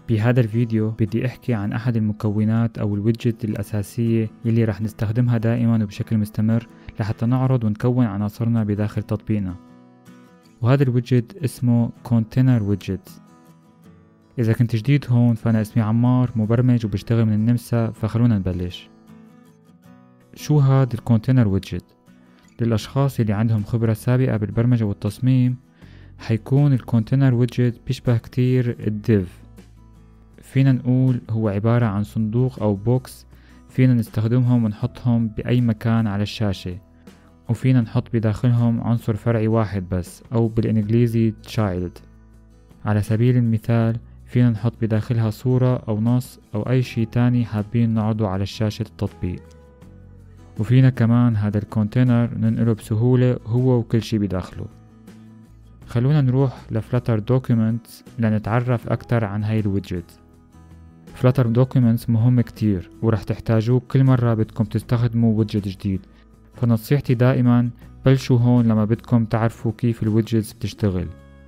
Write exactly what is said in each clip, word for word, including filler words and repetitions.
بهذا الفيديو بدي احكي عن احد المكونات او الويدجت الاساسية يلي رح نستخدمها دائما وبشكل مستمر لحتى نعرض ونكون عناصرنا بداخل تطبيقنا، وهذا الويدجت اسمه كونتينر ويدجت. اذا كنت جديد هون فانا اسمي عمار، مبرمج وبشتغل من النمسا، فخلونا نبلش. شو هاد الكونتينر ويدجت؟ للاشخاص اللي عندهم خبرة سابقة بالبرمجة والتصميم حيكون الكونتينر ويدجت بيشبه كتير الديف. فينا نقول هو عبارة عن صندوق أو بوكس فينا نستخدمهم ونحطهم بأي مكان على الشاشة، وفينا نحط بداخلهم عنصر فرعي واحد بس، أو بالإنجليزي child. على سبيل المثال فينا نحط بداخلها صورة أو نص أو أي شي تاني حابين نعرضه على شاشة التطبيق. وفينا كمان هذا الكونتينر ننقله بسهولة هو وكل شي بداخله. خلونا نروح لفلاتر دوكيومنتس لنتعرف أكتر عن هاي الويدجت. فلاتر دوكيومنتس مهم كتير ورح تحتاجوه كل مرة بدكم تستخدموا ويدجت جديد، فنصيحتي دائما بلشوا هون لما بدكم تعرفوا كيف الويدجتس بتشتغل.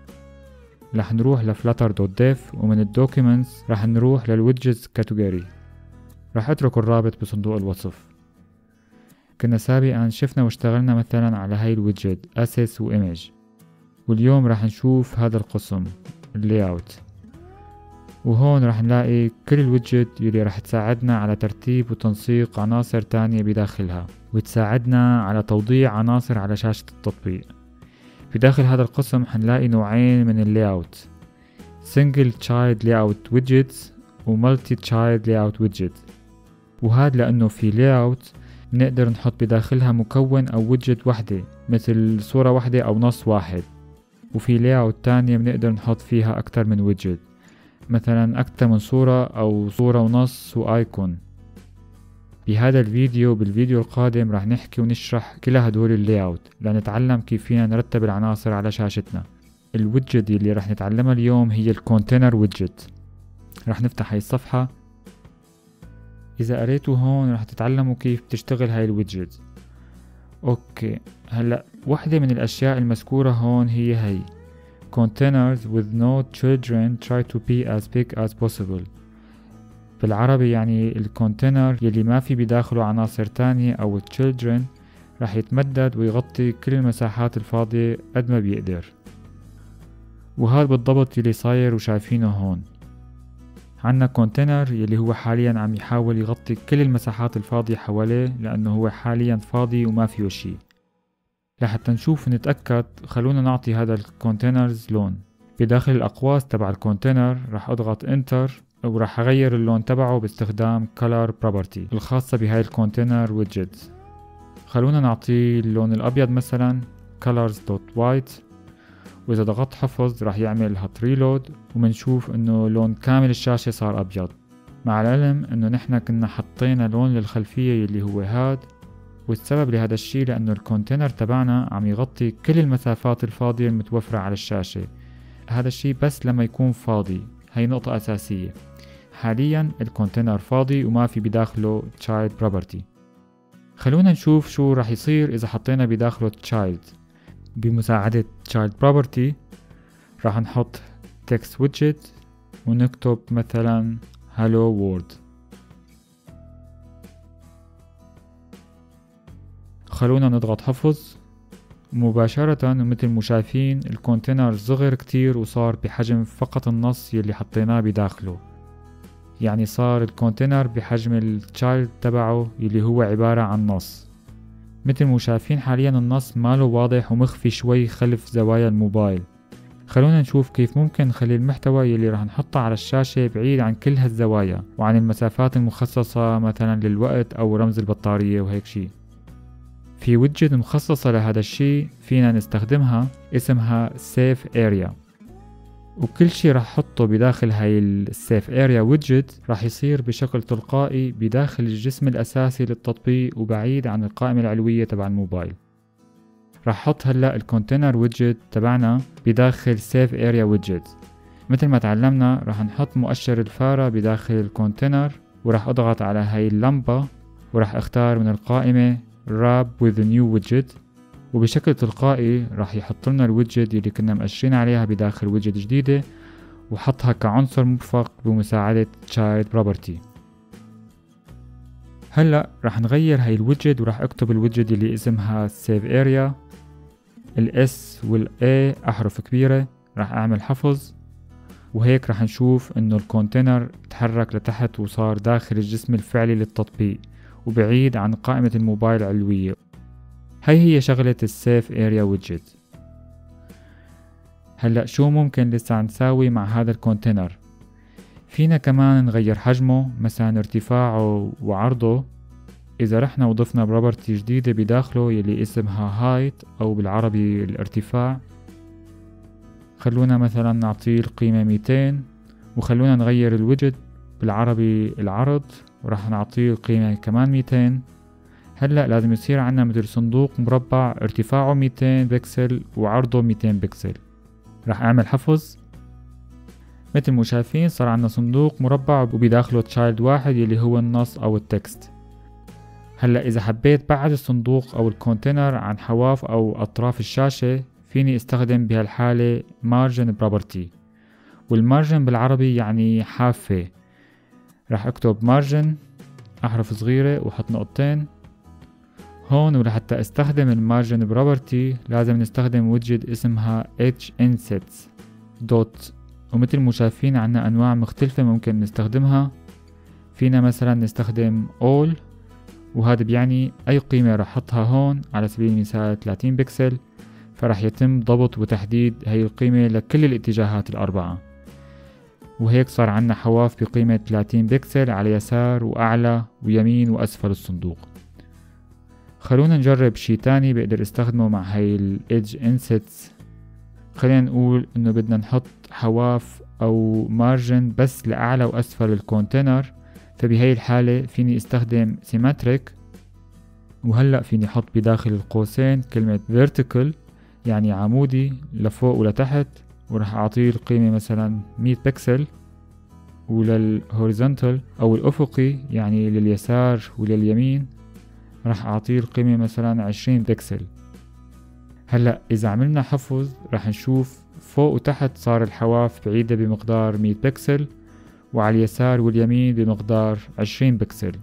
رح نروح لفلاتر دوت ديف، ومن الدوكيومنتس رح نروح للويدجتس كاتيجوري. رح اترك الرابط بصندوق الوصف. كنا سابقا شفنا واشتغلنا مثلا على هاي الويدجت اسيس وايمج، واليوم رح نشوف هذا القسم اللاي اوت، وهون رح نلاقي كل الويدجت يلي رح تساعدنا على ترتيب وتنسيق عناصر تانية بداخلها، وتساعدنا على توضيع عناصر على شاشة التطبيق. بداخل هذا القسم حنلاقي نوعين من اللاي اوت: single child layout widgets و multi child layout widget. وهذا لأنه في layout نقدر نحط بداخلها مكون أو widget وحدة مثل صورة وحدة أو نص واحد، وفي layout تانية بنقدر نحط فيها أكتر من widget، مثلا أكتر من صورة أو صورة ونص وآيكون. بهذا الفيديو بالفيديو القادم راح نحكي ونشرح كل هدول اللاي اوت لنتعلم كيف فينا نرتب العناصر على شاشتنا. الويدجت اللي راح نتعلمها اليوم هي الكونتينر ويدجت. راح نفتح هاي الصفحة. إذا قريتوا هون راح تتعلموا كيف بتشتغل هاي الويدجت. أوكي، هلأ واحدة من الأشياء المذكورة هون هي هاي Containers with no children try to be as big as possible. بالعربي يعني الكونتينر يلي ما في بداخله عناصر تانية أو children رح يتمدد ويغطي كل المساحات الفاضية قد ما بيقدر، وهذا بالضبط يلي صاير وشايفينه هون. عنا كونتينر يلي هو حاليا عم يحاول يغطي كل المساحات الفاضية حواليه لأنه هو حاليا فاضي وما فيه شي. لحتى نشوف ونتأكد خلونا نعطي هذا الكونتينرز لون. بداخل الأقواس تبع الكونتينر رح أضغط Enter ورح أغير اللون تبعه باستخدام Color Property الخاصة بهاي الكونتينر ويدجت. خلونا نعطيه اللون الأبيض مثلا colors.white، وإذا ضغطت حفظ رح يعمل hot reload ومنشوف إنه لون كامل الشاشة صار أبيض، مع العلم إنه نحنا كنا حطينا لون للخلفية اللي هو هاد، والسبب لهذا الشي لأنه الكونتينر تبعنا عم يغطي كل المسافات الفاضية المتوفرة على الشاشة. هذا الشي بس لما يكون فاضي، هاي نقطة أساسية. حاليا الكونتينر فاضي وما في بداخله child property. خلونا نشوف شو راح يصير إذا حطينا بداخله child. بمساعدة child property راح نحط text widget ونكتب مثلا hello world. خلونا نضغط حفظ. مباشرة ومثل ما شايفين الكونتينر صغر كتير وصار بحجم فقط النص يلي حطيناه بداخله، يعني صار الكونتينر بحجم التشايلد تبعه يلي هو عبارة عن نص. مثل ما شايفين حاليا النص ماله واضح ومخفي شوي خلف زوايا الموبايل. خلونا نشوف كيف ممكن نخلي المحتوى يلي راح نحطه على الشاشة بعيد عن كل هالزوايا وعن المسافات المخصصة مثلا للوقت أو رمز البطارية وهيك شي. في ويدجت مخصصة لهذا الشي فينا نستخدمها اسمها Safe Area، وكل شي راح حطه بداخل هاي السيف اريا ويدجت راح يصير بشكل تلقائي بداخل الجسم الأساسي للتطبيق وبعيد عن القائمة العلوية تبع الموبايل. راح حط هلأ الكونتينر ويدجت تبعنا بداخل سيف اريا ويدجت. مثل ما تعلمنا راح نحط مؤشر الفارة بداخل الكونتينر، وراح أضغط على هاي اللمبة وراح اختار من القائمة Wrap with a new widget، وبشكل تلقائي راح يحط لنا الويدجت اللي كنا مأشرين عليها بداخل ويدجت جديدة، وحطها كعنصر مرفق بمساعدة child property. هلأ رح نغير هاي الويدجت ورح اكتب الويدجت اللي اسمها save area. ال S وال A أحرف كبيرة، رح أعمل حفظ، وهيك رح نشوف إنه الكونتينر تحرك لتحت وصار داخل الجسم الفعلي للتطبيق وبعيد عن قائمة الموبايل العلوية. هاي هي شغلة السيف اريا ويدجت. هلأ شو ممكن لسه نساوي مع هذا الكونتينر؟ فينا كمان نغير حجمه، مثلا ارتفاعه وعرضه. إذا رحنا وضفنا بروبرتي جديدة بداخله يلي اسمها height أو بالعربي الارتفاع، خلونا مثلا نعطيه القيمة ميتين، وخلونا نغير الويدجت بالعربي العرض ورح نعطيه القيمة كمان ميتين. هلأ لازم يصير عنا مثل صندوق مربع ارتفاعه ميتين بكسل وعرضه ميتين بكسل. رح أعمل حفظ. مثل ما شايفين صار عنا صندوق مربع وبداخله تشايلد واحد يلي هو النص أو التكست. هلأ إذا حبيت بعد الصندوق أو الكونتينر عن حواف أو أطراف الشاشة، فيني استخدم بهالحالة margin property، والمارجن بالعربي يعني حافة. رح اكتب margin أحرف صغيرة وحط نقطتين هون. ولحتى استخدم المارجن بروبرتي لازم نستخدم ويدجت اسمها edgeinsets دوت. ومثل ما شايفين عنا انواع مختلفة ممكن نستخدمها. فينا مثلا نستخدم all، وهذا بيعني اي قيمة رح احطها هون، على سبيل المثال ثلاثين بكسل، فرح يتم ضبط وتحديد هاي القيمة لكل الاتجاهات الاربعة. وهيك صار عنا حواف بقيمة ثلاثين بكسل على يسار واعلى ويمين واسفل الصندوق. خلونا نجرب شي تاني بقدر استخدمه مع هاي ال edge insets. خلينا نقول انه بدنا نحط حواف او مارجن بس لأعلى واسفل الكونتينر، فبهاي الحالة فيني استخدم symmetric. وهلأ فيني احط بداخل القوسين كلمة vertical يعني عمودي لفوق ولتحت، ورح اعطيه القيمة مثلا مية بكسل. وللهوريزونتال او الافقي يعني لليسار ولليمين راح اعطيه القيمة مثلا عشرين بكسل. هلأ اذا عملنا حفظ راح نشوف فوق وتحت صار الحواف بعيدة بمقدار مية بكسل، وعلى اليسار واليمين بمقدار عشرين بكسل.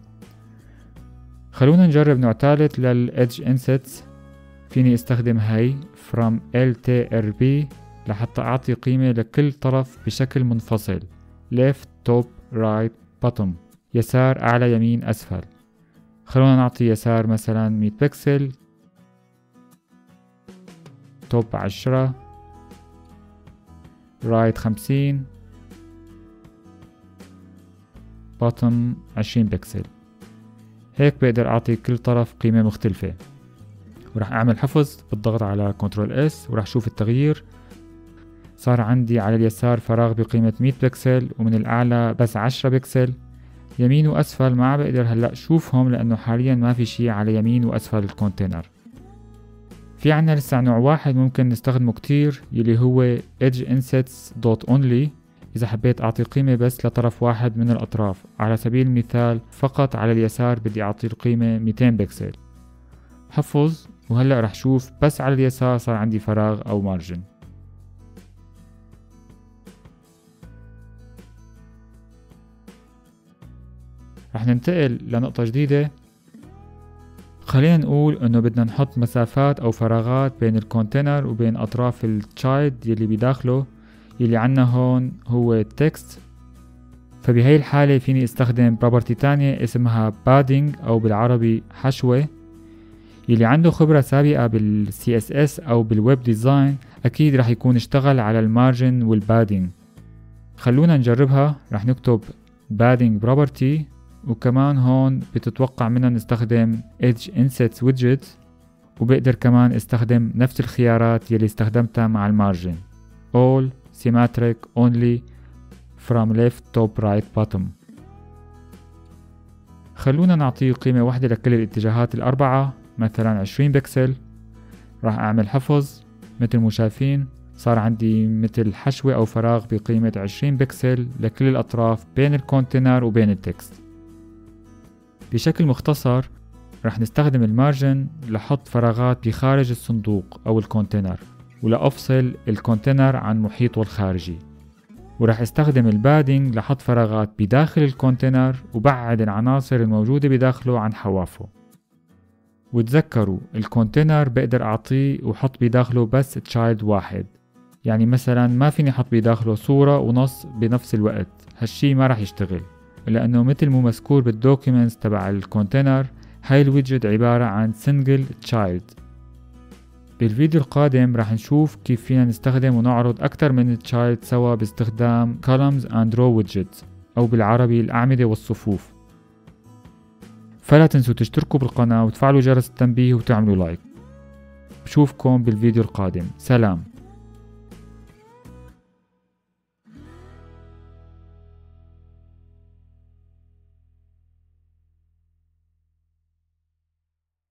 خلونا نجرب نوع ثالث للإدج إنسيتس. فيني استخدم هاي from إل تي آر بي لحتى اعطي قيمة لكل طرف بشكل منفصل، left top right bottom، يسار اعلى يمين اسفل. خلونا نعطي يسار مثلا مية بكسل، توب عشرة، رايت خمسين، بوتم عشرين بكسل. هيك بقدر اعطي كل طرف قيمة مختلفة. ورح اعمل حفظ بالضغط على كنترول اس ورح شوف التغيير. صار عندي على اليسار فراغ بقيمة مية بكسل، ومن الاعلى بس عشرة بكسل. يمين واسفل ما بقدر هلأ شوفهم لانه حاليا ما في شي على يمين واسفل الكونتينر. في عنا لسه نوع واحد ممكن نستخدمه كتير يلي هو edgeinsets.only. اذا حبيت اعطي قيمة بس لطرف واحد من الاطراف، على سبيل المثال فقط على اليسار بدي اعطي القيمة ميتين بكسل. حفظ. وهلأ رح شوف بس على اليسار صار عندي فراغ او مارجن. رح ننتقل لنقطة جديدة. خلينا نقول انه بدنا نحط مسافات او فراغات بين الكونتينر وبين اطراف التشايلد يلي بداخله، يلي عنا هون هو text. فبهي الحالة فيني استخدم بروبرتي تانية اسمها padding او بالعربي حشوة. يلي عنده خبرة سابقة بال سي إس إس او بالويب ديزاين اكيد رح يكون اشتغل على المارجن والبادينج. خلونا نجربها. رح نكتب padding property، وكمان هون بتتوقع منا نستخدم edge insets widget، وبقدر كمان استخدم نفس الخيارات يلي استخدمتها مع المارجن all symmetric only from left top right bottom. خلونا نعطيه قيمة واحدة لكل الاتجاهات الأربعة، مثلا عشرين بكسل. راح أعمل حفظ. مثل ما شايفين صار عندي مثل حشوة أو فراغ بقيمة عشرين بكسل لكل الأطراف بين الكونتينر وبين التكست. بشكل مختصر رح نستخدم المارجن لحط فراغات بخارج الصندوق أو الكونتينر، ولأفصل الكونتينر عن محيطه الخارجي. ورح استخدم البادنج لحط فراغات بداخل الكونتينر وبعد العناصر الموجودة بداخله عن حوافه. وتذكروا الكونتينر بقدر أعطيه وحط بداخله بس تشايلد واحد، يعني مثلا ما فيني حط بداخله صورة ونص بنفس الوقت، هالشي ما رح يشتغل، لأنه مثل مو مذكور بالدوكيومنتس تبع الكونتينر هاي الويدجت عبارة عن سنجل تشايلد. بالفيديو القادم رح نشوف كيف فينا نستخدم ونعرض أكثر من تشايلد سوا باستخدام columns and row widgets أو بالعربي الأعمدة والصفوف. فلا تنسوا تشتركوا بالقناة وتفعلوا جرس التنبيه وتعملوا لايك. بشوفكم بالفيديو القادم. سلام.